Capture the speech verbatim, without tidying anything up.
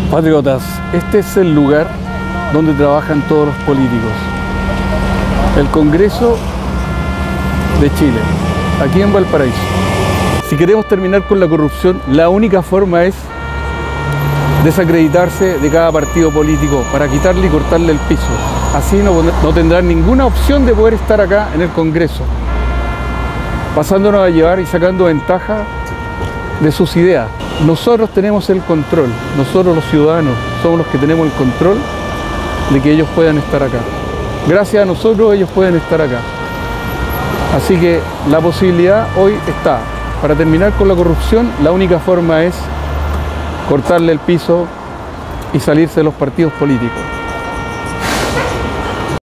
Patriotas, este es el lugar donde trabajan todos los políticos. El Congreso de Chile, aquí en Valparaíso. Si queremos terminar con la corrupción, la única forma es desacreditarse de cada partido político para quitarle y cortarle el piso. Así no, no tendrán ninguna opción de poder estar acá en el Congreso, pasándonos a llevar y sacando ventaja de sus ideas. Nosotros tenemos el control, nosotros los ciudadanos somos los que tenemos el control de que ellos puedan estar acá. Gracias a nosotros ellos pueden estar acá. Así que la posibilidad hoy está. Para terminar con la corrupción, la única forma es cortarle el piso y salirse de los partidos políticos.